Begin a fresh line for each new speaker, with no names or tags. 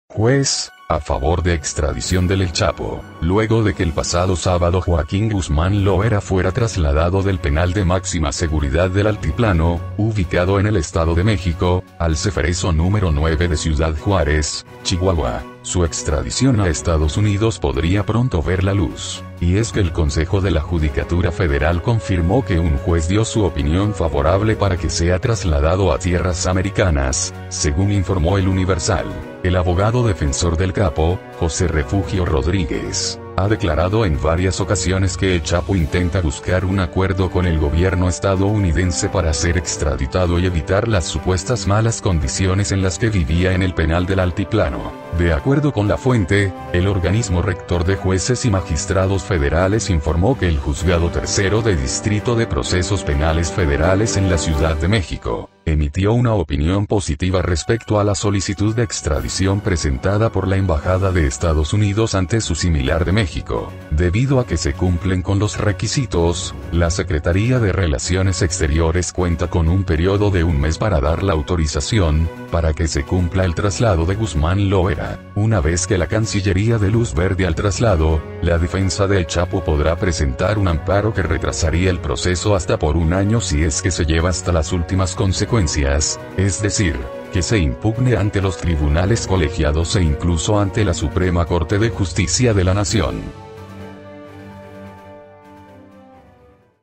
Juez, a favor de extradición del El Chapo, luego de que el pasado sábado Joaquín Guzmán Loera fuera trasladado del penal de máxima seguridad del Altiplano, ubicado en el Estado de México, al Ceferezo número 9 de Ciudad Juárez, Chihuahua. Su extradición a Estados Unidos podría pronto ver la luz. Y es que el Consejo de la Judicatura Federal confirmó que un juez dio su opinión favorable para que sea trasladado a tierras americanas, según informó el Universal. El abogado defensor del capo, José Refugio Rodríguez, ha declarado en varias ocasiones que el Chapo intenta buscar un acuerdo con el gobierno estadounidense para ser extraditado y evitar las supuestas malas condiciones en las que vivía en el penal del Altiplano. De acuerdo con la fuente, el organismo rector de jueces y magistrados federales informó que el Juzgado Tercero de Distrito de Procesos Penales Federales en la Ciudad de México emitió una opinión positiva respecto a la solicitud de extradición presentada por la Embajada de Estados Unidos ante su similar de México. Debido a que se cumplen con los requisitos, la Secretaría de Relaciones Exteriores cuenta con un periodo de un mes para dar la autorización, para que se cumpla el traslado de Guzmán Loera. Una vez que la Cancillería dé luz verde al traslado, la defensa del Chapo podrá presentar un amparo que retrasaría el proceso hasta por un año si es que se lleva hasta las últimas consecuencias, es decir, que se impugne ante los tribunales colegiados e incluso ante la Suprema Corte de Justicia de la Nación.